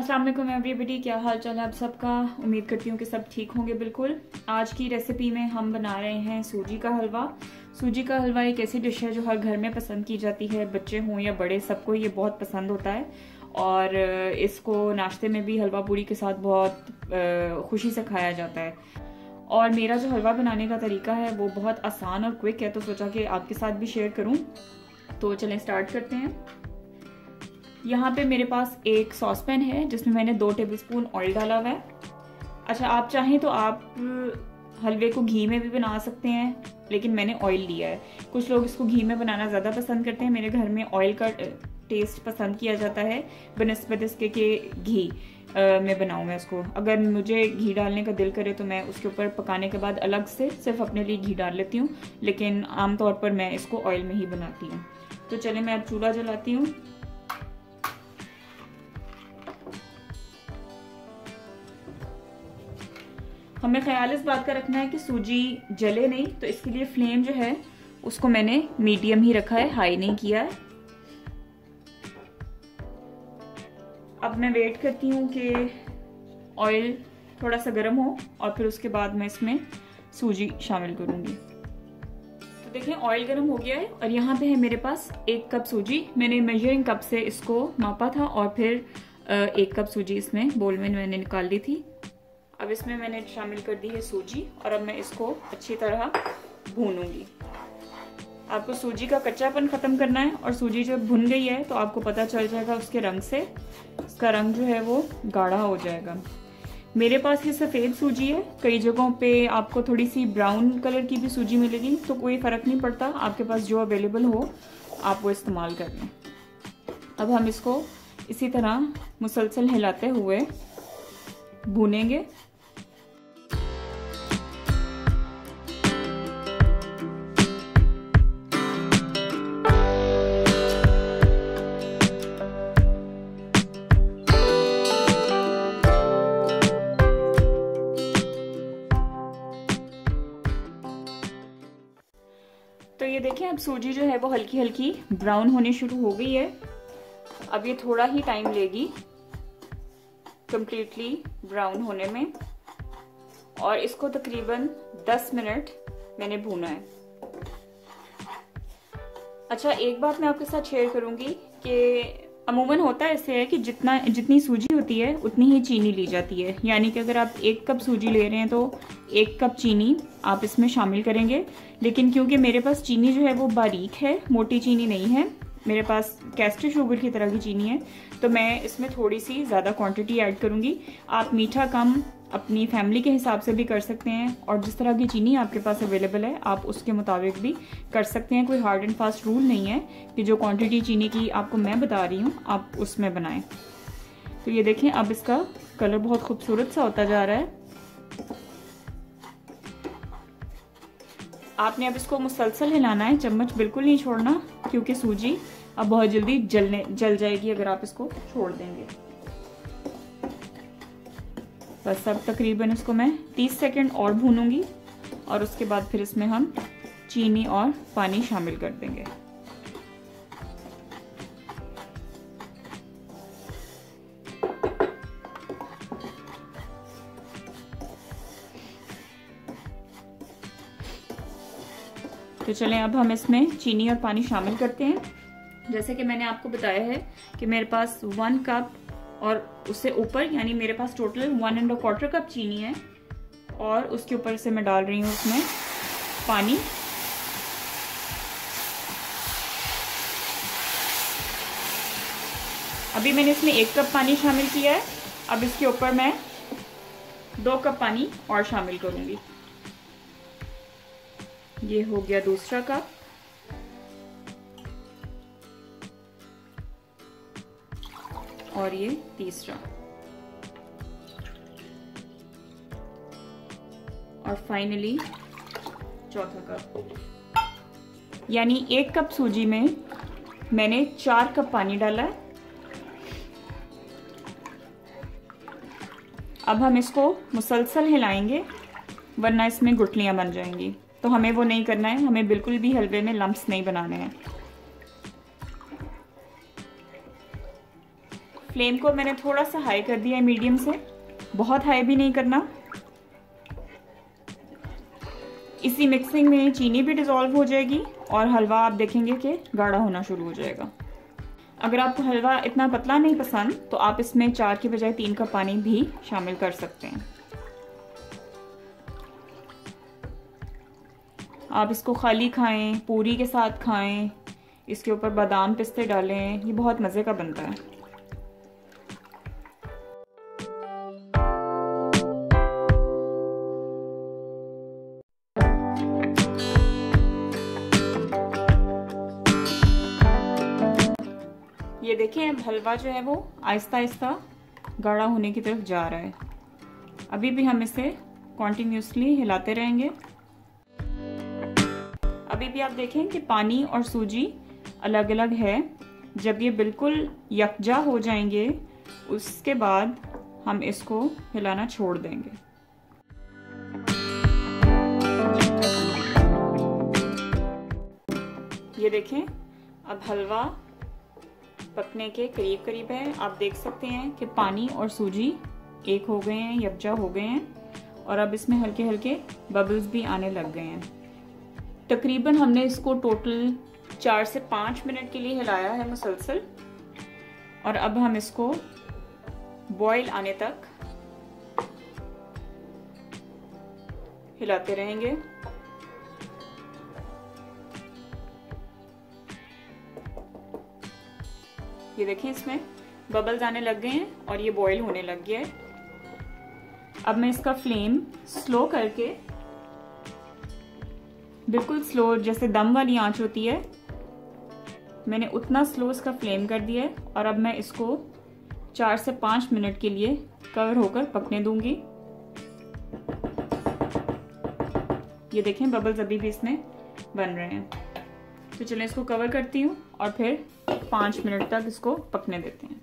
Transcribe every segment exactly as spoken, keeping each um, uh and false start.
अस्सलाम वालेकुम एवरीबॉडी, क्या हाल चाल है आप सबका। उम्मीद करती हूँ कि सब ठीक होंगे। बिल्कुल। आज की रेसिपी में हम बना रहे हैं सूजी का हलवा। सूजी का हलवा एक ऐसी डिश है जो हर घर में पसंद की जाती है, बच्चे हों या बड़े, सबको ये बहुत पसंद होता है। और इसको नाश्ते में भी हलवा पूरी के साथ बहुत खुशी से खाया जाता है। और मेरा जो हलवा बनाने का तरीका है वो बहुत आसान और क्विक है, तो सोचा कि आपके साथ भी शेयर करूँ। तो चलें स्टार्ट करते हैं। यहाँ पे मेरे पास एक सॉस पैन है जिसमें मैंने दो टेबलस्पून ऑयल डाला हुआ है। अच्छा, आप चाहें तो आप हलवे को घी में भी बना सकते हैं, लेकिन मैंने ऑयल लिया है। कुछ लोग इसको घी में बनाना ज़्यादा पसंद करते हैं, मेरे घर में ऑयल का टेस्ट पसंद किया जाता है बनिस्बत इसके कि घी में बनाऊँ मैं इसको। अगर मुझे घी डालने का दिल करे तो मैं उसके ऊपर पकाने के बाद अलग से सिर्फ अपने लिए घी डाल लेती हूँ, लेकिन आमतौर पर मैं इसको ऑयल में ही बनाती हूँ। तो चले मैं अब चूल्हा जलाती हूँ। हमें ख्याल इस बात का रखना है कि सूजी जले नहीं, तो इसके लिए फ्लेम जो है उसको मैंने मीडियम ही रखा है, हाई नहीं किया है। अब मैं वेट करती हूँ कि ऑयल थोड़ा सा गर्म हो और फिर उसके बाद मैं इसमें सूजी शामिल करूंगी। तो देखें ऑयल गर्म हो गया है और यहाँ पे है मेरे पास एक कप सूजी। मैंने मेजरिंग कप से इसको मापा था और फिर एक कप सूजी इसमें बोल में मैंने निकाल ली थी। अब इसमें मैंने शामिल कर दी है सूजी और अब मैं इसको अच्छी तरह भूनूंगी। आपको सूजी का कच्चापन खत्म करना है और सूजी जब भुन गई है तो आपको पता चल जाएगा उसके रंग से, उसका रंग जो है वो गाढ़ा हो जाएगा। मेरे पास ये सफ़ेद सूजी है, कई जगहों पे आपको थोड़ी सी ब्राउन कलर की भी सूजी मिलेगी, तो कोई फ़र्क नहीं पड़ता, आपके पास जो अवेलेबल हो आप वो इस्तेमाल कर लें। अब हम इसको इसी तरह मुसलसल हिलाते हुए भूनेंगे। तो ये देखें अब सूजी जो है वो हल्की हल्की ब्राउन होनी शुरू हो गई है। अब ये थोड़ा ही टाइम लेगी कंप्लीटली ब्राउन होने में, और इसको तकरीबन दस मिनट मैंने भूना है। अच्छा, एक बात मैं आपके साथ शेयर करूंगी कि अमूमन होता है ऐसे है कि जितना जितनी सूजी होती है उतनी ही चीनी ली जाती है। यानी कि अगर आप एक कप सूजी ले रहे हैं तो एक कप चीनी आप इसमें शामिल करेंगे। लेकिन क्योंकि मेरे पास चीनी जो है वो बारीक है, मोटी चीनी नहीं है, मेरे पास कैस्टर शुगर की तरह की चीनी है, तो मैं इसमें थोड़ी सी ज़्यादा क्वांटिटी ऐड करूँगी। आप मीठा कम अपनी फैमिली के हिसाब से भी कर सकते हैं, और जिस तरह की चीनी आपके पास अवेलेबल है आप उसके मुताबिक भी कर सकते हैं। कोई हार्ड एंड फास्ट रूल नहीं है कि जो क्वांटिटी चीनी की आपको मैं बता रही हूँ आप उसमें बनाएं। तो ये देखें अब इसका कलर बहुत खूबसूरत सा होता जा रहा है। आपने अब इसको मुसलसल हिलाना है, चम्मच बिल्कुल नहीं छोड़ना, क्योंकि सूजी अब बहुत जल्दी जलने जल जाएगी अगर आप इसको छोड़ देंगे। बस अब तकरीबन इसको मैं तीस सेकंड और भूनूंगी और उसके बाद फिर इसमें हम चीनी और पानी शामिल कर देंगे। तो चलें अब हम इसमें चीनी और पानी शामिल करते हैं। जैसे कि मैंने आपको बताया है कि मेरे पास वन कप और उससे ऊपर, यानी मेरे पास total one and quarter cup चीनी है, और उसके ऊपर से मैं डाल रही हूँ उसमें पानी। अभी मैंने इसमें एक कप पानी शामिल किया है, अब इसके ऊपर मैं दो कप पानी और शामिल करूंगी। ये हो गया दूसरा कप, और ये तीसरा, और फाइनली चौथा कप। यानी एक कप सूजी में मैंने चार कप पानी डाला है। अब हम इसको मुसलसल हिलाएंगे, वरना इसमें गुठलियां बन जाएंगी, तो हमें वो नहीं करना है। हमें बिल्कुल भी हलवे में लम्प्स नहीं बनाने हैं। फ्लेम को मैंने थोड़ा सा हाई कर दिया है, मीडियम से, बहुत हाई भी नहीं करना। इसी मिक्सिंग में चीनी भी डिसॉल्व हो जाएगी और हलवा आप देखेंगे कि गाढ़ा होना शुरू हो जाएगा। अगर आपको हलवा इतना पतला नहीं पसंद तो आप इसमें चार की बजाय तीन कप पानी भी शामिल कर सकते हैं। आप इसको खाली खाएं, पूरी के साथ खाएं, इसके ऊपर बादाम पिस्ते डालें, ये बहुत मज़े का बनता है। ये देखें, अब हलवा जो है वो आहिस्ता आहिस्ता गाढ़ा होने की तरफ जा रहा है। अभी भी हम इसे कॉन्टिन्यूसली हिलाते रहेंगे। अभी भी आप देखें कि पानी और सूजी अलग अलग है। जब ये बिल्कुल यकजा हो जाएंगे उसके बाद हम इसको हिलाना छोड़ देंगे। ये देखें, अब हलवा पकने के करीब करीब है। आप देख सकते हैं कि पानी और सूजी एक हो गए हैं, यकजा हो गए हैं और अब इसमें हल्के हल्के बबल्स भी आने लग गए हैं। तकरीबन हमने इसको टोटल चार से पाँच मिनट के लिए हिलाया है मुसलसल और अब हम इसको बॉईल आने तक हिलाते रहेंगे। ये देखिए, इसमें बबल्स आने लग गए हैं और ये बॉईल होने लग गया है। अब मैं इसका फ्लेम स्लो करके, बिल्कुल स्लो, जैसे दम वाली आंच होती है, मैंने उतना स्लो इसका फ्लेम कर दिया है और अब मैं इसको चार से पाँच मिनट के लिए कवर होकर पकने दूंगी। ये देखें, बबल्स अभी भी इसमें बन रहे हैं। तो चलें इसको कवर करती हूँ और फिर पाँच मिनट तक इसको पकने देते हैं।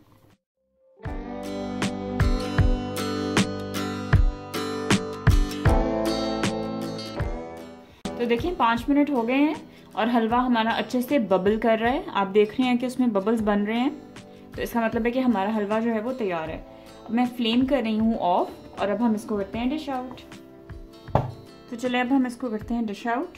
तो देखिए, पाँच मिनट हो गए हैं और हलवा हमारा अच्छे से बबल कर रहा है। आप देख रहे हैं कि उसमें बबल्स बन रहे हैं, तो इसका मतलब है कि हमारा हलवा जो है वो तैयार है। अब मैं फ्लेम कर रही हूँ ऑफ और अब हम इसको करते हैं डिश आउट। तो चलिए अब हम इसको करते हैं डिश आउट।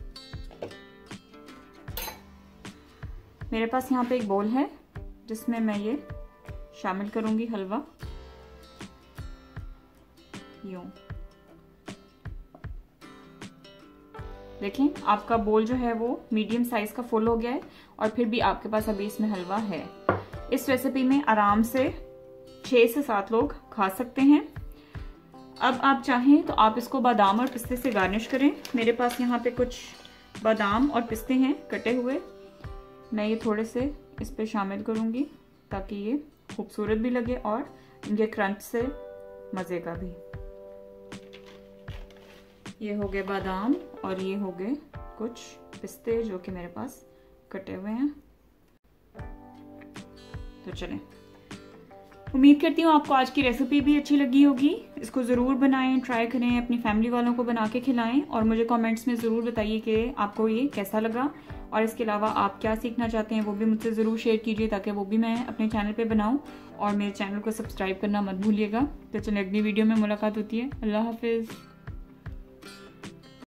मेरे पास यहाँ पे एक बोल है जिसमें मैं ये शामिल करूंगी हलवा, यूं। देखें, आपका बोल जो है वो मीडियम साइज का फुल हो गया है और फिर भी आपके पास अभी इसमें हलवा है। इस रेसिपी में आराम से छह से सात लोग खा सकते हैं। अब आप चाहें तो आप इसको बादाम और पिस्ते से गार्निश करें। मेरे पास यहाँ पे कुछ बादाम और पिस्ते हैं कटे हुए, मैं ये थोड़े से इस पे शामिल करूंगी ताकि ये खूबसूरत भी लगे और इनके क्रंच से मज़े का भी। ये हो गए बादाम और ये हो गए कुछ पिस्ते जो कि मेरे पास कटे हुए हैं। तो चलें, उम्मीद करती हूँ आपको आज की रेसिपी भी अच्छी लगी होगी। इसको ज़रूर बनाएं, ट्राई करें, अपनी फैमिली वालों को बना के खिलाएं और मुझे कमेंट्स में ज़रूर बताइए कि आपको ये कैसा लगा और इसके अलावा आप क्या सीखना चाहते हैं वो भी मुझसे ज़रूर शेयर कीजिए ताकि वो भी मैं अपने चैनल पे बनाऊं। और मेरे चैनल को सब्सक्राइब करना मत भूलिएगा। तो चलिए, अगली वीडियो में मुलाकात होती है। अल्लाह हाफिज़।